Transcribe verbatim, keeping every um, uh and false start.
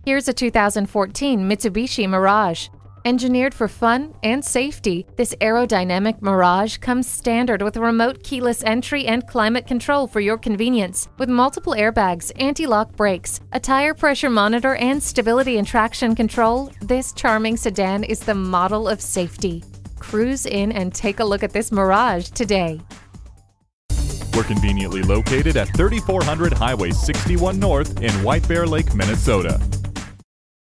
Here's a two thousand fourteen Mitsubishi Mirage. Engineered for fun and safety, this aerodynamic Mirage comes standard with remote keyless entry and climate control for your convenience. With multiple airbags, anti-lock brakes, a tire pressure monitor, and stability and traction control, this charming sedan is the model of safety. Cruise in and take a look at this Mirage today. We're conveniently located at thirty-four hundred Highway sixty-one North in White Bear Lake, Minnesota.